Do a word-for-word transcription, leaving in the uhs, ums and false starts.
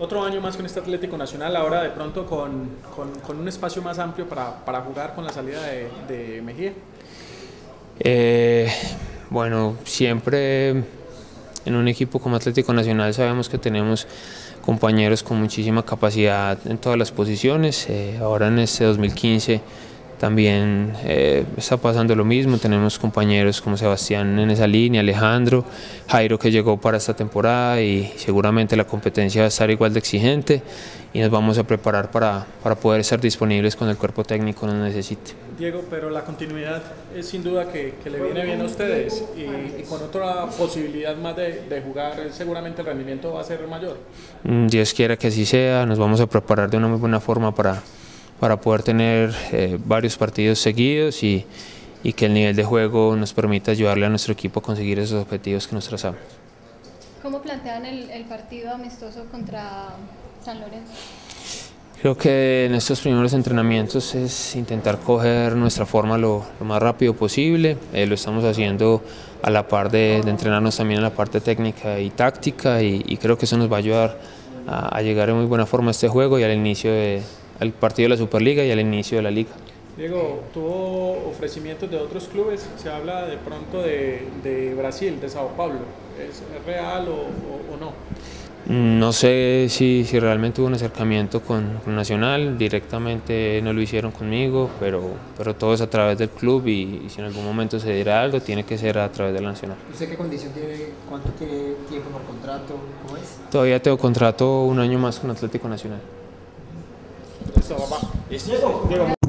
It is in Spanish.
otro año más con este Atlético Nacional, ahora de pronto con, con, con un espacio más amplio para, para jugar con la salida de, de Mejía. Eh, bueno, siempre en un equipo como Atlético Nacional sabemos que tenemos compañeros con muchísima capacidad en todas las posiciones. Eh, ahora en este dos mil quince también eh, está pasando lo mismo, tenemos compañeros como Sebastián en esa línea, Alejandro, Jairo que llegó para esta temporada y seguramente la competencia va a estar igual de exigente y nos vamos a preparar para, para poder estar disponibles cuando el cuerpo técnico nos necesite. Diego, pero la continuidad es sin duda que, que le viene bien a ustedes y, y con otra posibilidad más de, de jugar seguramente el rendimiento va a ser mayor. Dios quiera que así sea, nos vamos a preparar de una muy buena forma para para poder tener eh, varios partidos seguidos y, y que el nivel de juego nos permita ayudarle a nuestro equipo a conseguir esos objetivos que nos trazamos. ¿Cómo plantean el, el partido amistoso contra San Lorenzo? Creo que en estos primeros entrenamientos es intentar coger nuestra forma lo, lo más rápido posible, eh, lo estamos haciendo a la par de, de entrenarnos también en la parte técnica y táctica y, y creo que eso nos va a ayudar a, a llegar en muy buena forma a este juego y al inicio de al partido de la Superliga y al inicio de la Liga. Diego, tuvo ofrecimientos de otros clubes, se habla de pronto de, de Brasil, de Sao Paulo, ¿es real o, o, o no? No sé si, si realmente hubo un acercamiento con, con Nacional, directamente no lo hicieron conmigo, pero, pero todo es a través del club y, y si en algún momento se diera algo, tiene que ser a través de la Nacional. ¿Usted qué condición tiene, cuánto tiene tiempo por contrato, cómo es? Todavía tengo contrato un año más con Atlético Nacional. Eso, papá.